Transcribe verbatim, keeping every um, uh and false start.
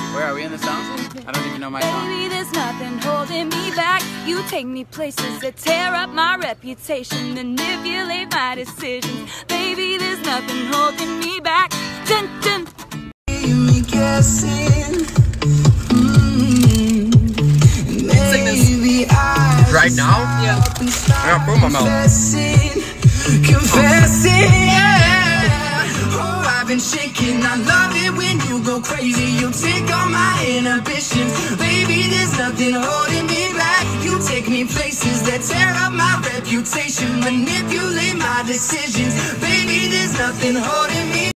Where are we in the song? I don't even know my song. Baby, there's nothing holding me back. You take me places that tear up my reputation, manipulate my decisions. Baby, there's nothing holding me back. Dun, dun. Me guessing. Mm-hmm. Sing this. Right now? Yeah. I got food in my mouth. Confessing, confessing, yeah. Oh, I've been shaking. I love it when you go crazy. You take all my inhibitions. Baby, there's nothing holding me back. You take me places that tear up my reputation, manipulate my decisions. Baby, there's nothing holding me back.